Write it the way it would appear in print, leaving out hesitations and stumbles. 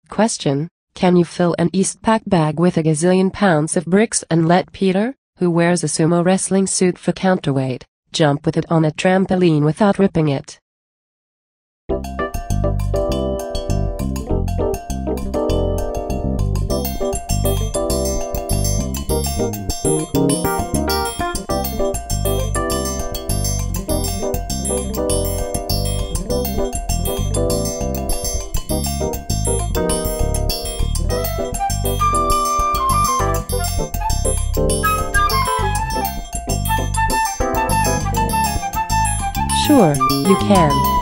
Question: can you fill an Eastpak bag with a gazillion pounds of bricks and let Peter, who wears a sumo wrestling suit for counterweight, jump with it on a trampoline without ripping it? Sure, you can.